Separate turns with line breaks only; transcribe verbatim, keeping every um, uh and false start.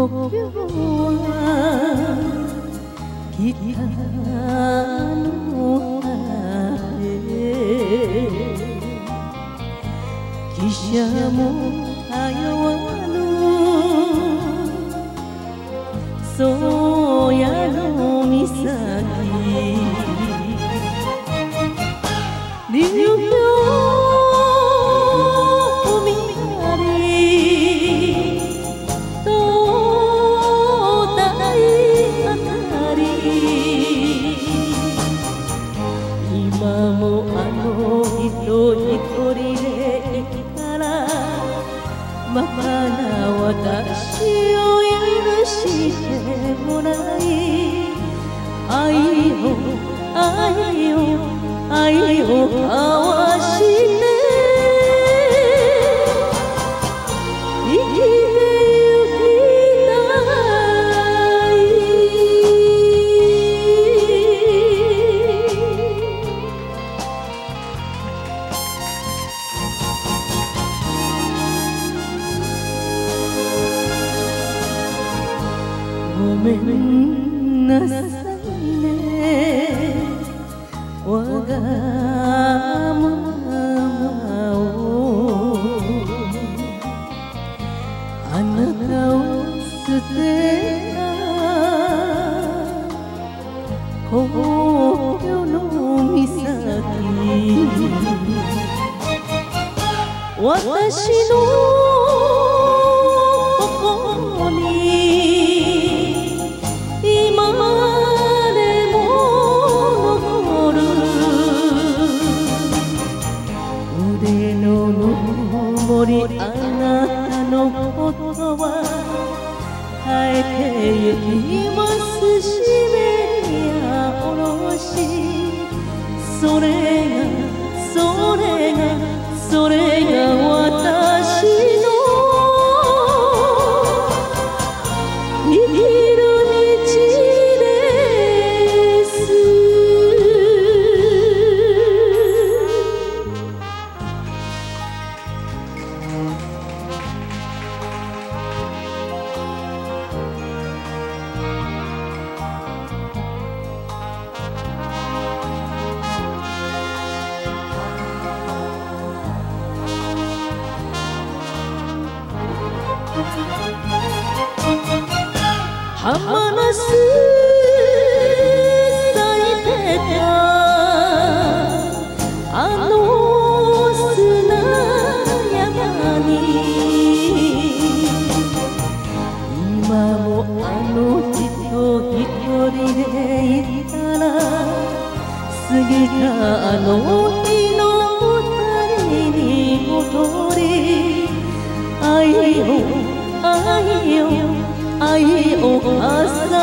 故郷は北の果て汽車も通わぬ宗谷の岬流氷ままな私を許してもらい愛を愛を愛を交わして生きてゆきたいごめんなさいねわがままをあなたを捨てた故郷の岬私のあなたのことは変えてゆきますシベリアおろしそれがそれがそれが私の生きる道です浜那須咲いてたあの砂山に今もあの人一人でいたら過ぎたあの日の二人に戻り愛を愛を愛を